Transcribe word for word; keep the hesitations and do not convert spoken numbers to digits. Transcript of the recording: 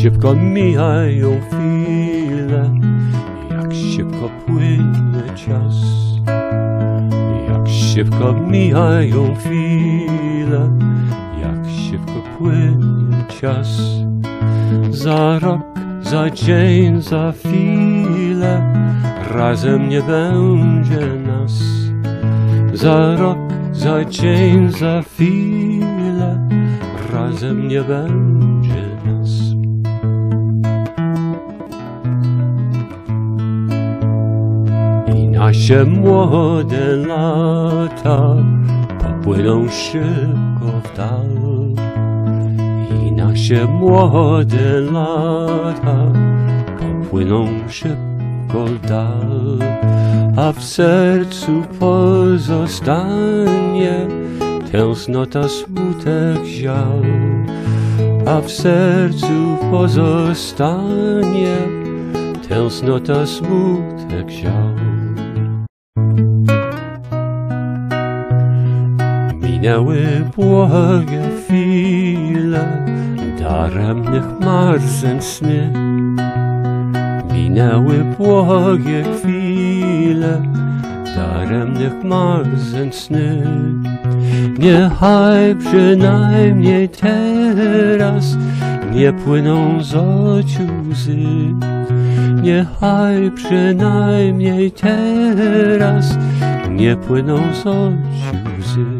szybko mijają chwile, jak szybko płynie czas. Jak szybko mijają chwile, jak szybko płynie czas. Za rok, za dzień, za chwilę, razem nie będzie nas. Za rok, za dzień, za chwilę, razem nie będzie nas. I nasze młode lata popłyną szybko w dal. I nasze młode lata popłyną szybko w dal. A w sercu pozostanie tęsknota, smutek, żal. A w sercu pozostanie tęsknota, smutek, żal. Minęły błogie chwile, daremnych marzeń sny. Minęły błogie chwile, daremnych marzeń sny. Niechaj przynajmniej teraz nie płyną z oczu łzy. Niechaj przynajmniej teraz nie płyną z oczu łzy.